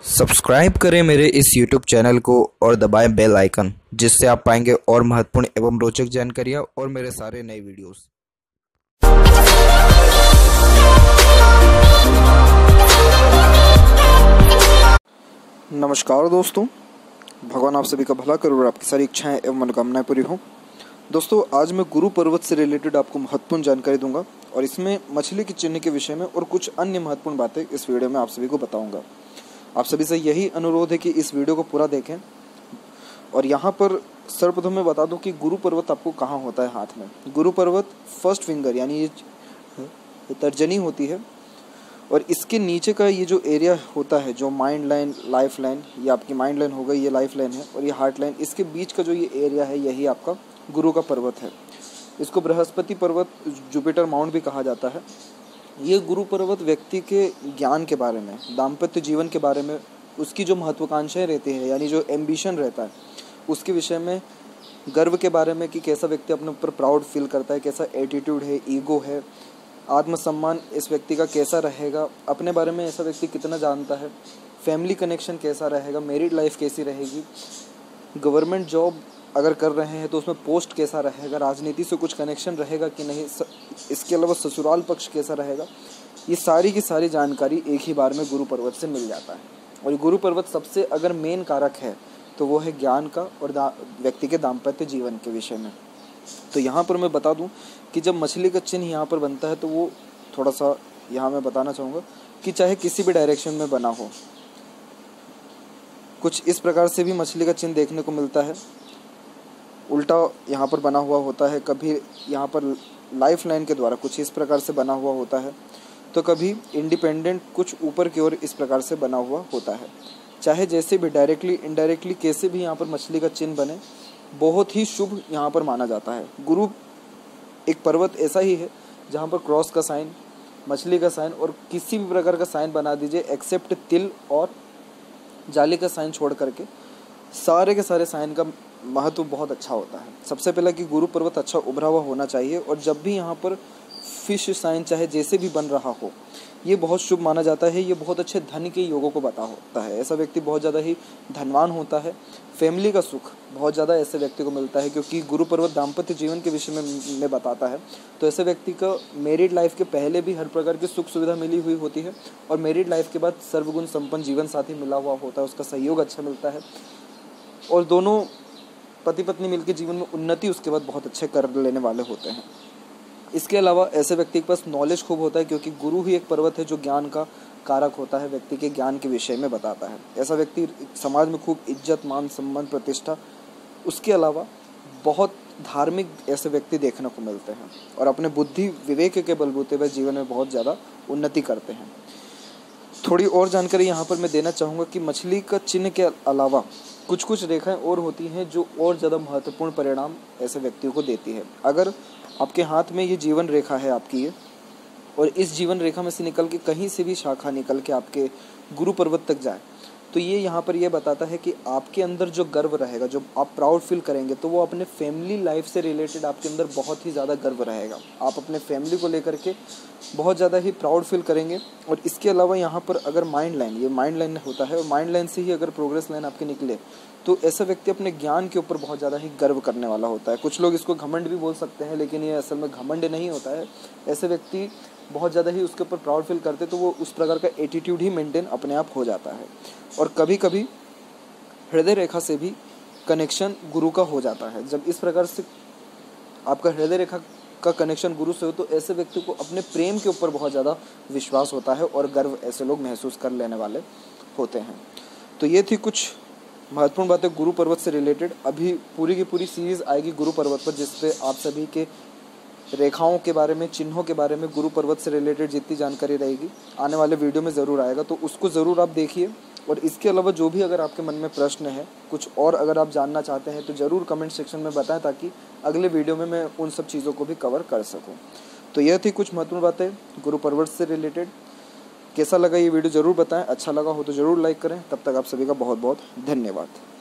Subscribe करें मेरे इस YouTube चैनल को और दबाएं बेल आइकन, जिससे आप पाएंगे और महत्वपूर्ण एवं रोचक जानकारियाँ और मेरे सारे नए वीडियोस। नमस्कार दोस्तों, भगवान आप सभी का भला करे और आपकी सारी इच्छाएं एवं मनोकामनाएं पूरी हों। दोस्तों, आज मैं गुरु पर्वत से रिलेटेड आपको महत्वपूर्ण जानकारी दूंगा और इसमें मछली के चिन्ह के विषय में और कुछ अन्य महत्वपूर्ण बातें इस वीडियो में आप सभी को बताऊंगा। आप सभी से यही अनुरोध है कि इस वीडियो को पूरा देखें। और यहाँ पर सर्वप्रथम मैं बता दूं कि गुरु पर्वत आपको कहाँ होता है हाथ में। गुरु पर्वत फर्स्ट फिंगर यानी ये तर्जनी होती है और इसके नीचे का ये जो एरिया होता है, जो माइंड लाइन, लाइफ लाइन, ये आपकी माइंड लाइन हो गई, ये लाइफ लाइन है और ये हार्ट लाइन, इसके बीच का जो ये एरिया है यही आपका गुरु का पर्वत है। इसको बृहस्पति पर्वत, जुपिटर माउंट भी कहा जाता है। ये गुरु पर्वत व्यक्ति के ज्ञान के बारे में, दाम्पत्य जीवन के बारे में, उसकी जो महत्वाकांक्षाएं रहती हैं यानी जो एम्बिशन रहता है उसके विषय में, गर्व के बारे में कि कैसा व्यक्ति अपने ऊपर प्राउड फील करता है, कैसा एटीट्यूड है, ईगो है, आत्मसम्मान इस व्यक्ति का कैसा रहेगा, अपने बारे में ऐसा व्यक्ति कितना जानता है, फैमिली कनेक्शन कैसा रहेगा, मैरिड लाइफ कैसी रहेगी, गवर्नमेंट जॉब अगर कर रहे हैं तो उसमें पोस्ट कैसा रहेगा, राजनीति से कुछ कनेक्शन रहेगा कि नहीं, इसके अलावा ससुराल पक्ष कैसा रहेगा, ये सारी की सारी जानकारी एक ही बार में गुरु पर्वत से मिल जाता है। और ये गुरु पर्वत सबसे अगर मेन कारक है तो वो है ज्ञान का और व्यक्ति के दाम्पत्य जीवन के विषय में। तो यहाँ पर मैं बता दूं कि जब मछली का चिन्ह यहाँ पर बनता है तो वो थोड़ा सा यहाँ मैं बताना चाहूँगा कि चाहे किसी भी डायरेक्शन में बना हो, कुछ इस प्रकार से भी मछली का चिन्ह देखने को मिलता है। उल्टा यहाँ पर बना हुआ होता है, कभी यहाँ पर लाइफ लाइन के द्वारा कुछ इस प्रकार से बना हुआ होता है, तो कभी इंडिपेंडेंट कुछ ऊपर की ओर इस प्रकार से बना हुआ होता है। चाहे जैसे भी डायरेक्टली इनडायरेक्टली कैसे भी यहाँ पर मछली का चिन्ह बने, बहुत ही शुभ यहाँ पर माना जाता है। गुरु एक पर्वत ऐसा ही है जहाँ पर क्रॉस का साइन, मछली का साइन और किसी भी प्रकार का साइन बना दीजिए एक्सेप्ट तिल और जाली का साइन छोड़ करके, सारे के सारे साइन का महत्व बहुत अच्छा होता है। सबसे पहला कि गुरु पर्वत अच्छा उभरा हुआ होना चाहिए और जब भी यहाँ पर फिश साइन चाहे जैसे भी बन रहा हो, ये बहुत शुभ माना जाता है। ये बहुत अच्छे धन के योगों को होता है। ऐसा व्यक्ति बहुत ज़्यादा ही धनवान होता है। फैमिली का सुख बहुत ज़्यादा ऐसे व्यक्ति को मिलता है, क्योंकि गुरु पर्वत दाम्पत्य जीवन के विषय में बताता है। तो ऐसे व्यक्ति का मैरिड लाइफ के पहले भी हर प्रकार की सुख सुविधा मिली हुई होती है और मैरिड लाइफ के बाद सर्वगुण संपन्न जीवन साथी मिला हुआ होता है, उसका सहयोग अच्छा मिलता है और दोनों पति पत्नी मिलकर जीवन में उन्नति उसके बाद बहुत अच्छे कर लेने वाले होते हैं। इसके अलावा ऐसे व्यक्ति के पास नॉलेज खूब होता है, क्योंकि गुरु ही एक पर्वत है जो ज्ञान का कारक होता है, व्यक्ति के ज्ञान के विषय में बताता है। ऐसा व्यक्ति समाज में खूब इज्जत, मान, सम्मान, प्रतिष्ठा, उसके अलावा बहुत धार्मिक ऐसे व्यक्ति देखने को मिलते हैं और अपने बुद्धि विवेक के बलबूते हुए जीवन में बहुत ज़्यादा उन्नति करते हैं। थोड़ी और जानकारी यहाँ पर मैं देना चाहूँगा कि मछली का चिन्ह के अलावा कुछ कुछ रेखाएं और होती हैं जो और ज़्यादा महत्वपूर्ण परिणाम ऐसे व्यक्तियों को देती है। अगर आपके हाथ में ये जीवन रेखा है आपकी ये, और इस जीवन रेखा में से निकल के कहीं से भी शाखा निकल के आपके गुरु पर्वत तक जाए, तो ये यहाँ पर ये बताता है कि आपके अंदर जो गर्व रहेगा, जो आप प्राउड फील करेंगे, तो वो अपने फैमिली लाइफ से रिलेटेड आपके अंदर बहुत ही ज़्यादा गर्व रहेगा। आप अपने फैमिली को लेकर के बहुत ज़्यादा ही प्राउड फील करेंगे। और इसके अलावा यहाँ पर अगर माइंड लाइन, ये माइंड लाइन होता है और माइंड लाइन से ही अगर प्रोग्रेस लाइन आपके निकले, तो ऐसा व्यक्ति अपने ज्ञान के ऊपर बहुत ज़्यादा ही गर्व करने वाला होता है। कुछ लोग इसको घमंड भी बोल सकते हैं, लेकिन ये असल में घमंड नहीं होता है। ऐसे व्यक्ति बहुत ज़्यादा ही उसके ऊपर प्राउड फील करते, तो वो उस प्रकार का एटीट्यूड ही मेंटेन अपने आप हो जाता है। और कभी कभी हृदय रेखा से भी कनेक्शन गुरु का हो जाता है। जब इस प्रकार से आपका हृदय रेखा का कनेक्शन गुरु से हो, तो ऐसे व्यक्ति को अपने प्रेम के ऊपर बहुत ज़्यादा विश्वास होता है और गर्व ऐसे लोग महसूस कर लेने वाले होते हैं। तो ये थी कुछ महत्वपूर्ण बातें गुरु पर्वत से रिलेटेड। अभी पूरी की पूरी सीरीज़ आएगी गुरु पर्वत पर, जिसपे आप सभी के रेखाओं के बारे में, चिन्हों के बारे में, गुरु पर्वत से रिलेटेड जितनी जानकारी रहेगी आने वाले वीडियो में ज़रूर आएगा, तो उसको ज़रूर आप देखिए। और इसके अलावा जो भी अगर आपके मन में प्रश्न है, कुछ और अगर आप जानना चाहते हैं, तो ज़रूर कमेंट सेक्शन में बताएं, ताकि अगले वीडियो में मैं उन सब चीज़ों को भी कवर कर सकूं। तो यह थी कुछ महत्वपूर्ण बातें गुरु पर्वत से रिलेटेड। कैसा लगा ये वीडियो ज़रूर बताएं, अच्छा लगा हो तो ज़रूर लाइक करें। तब तक आप सभी का बहुत बहुत धन्यवाद।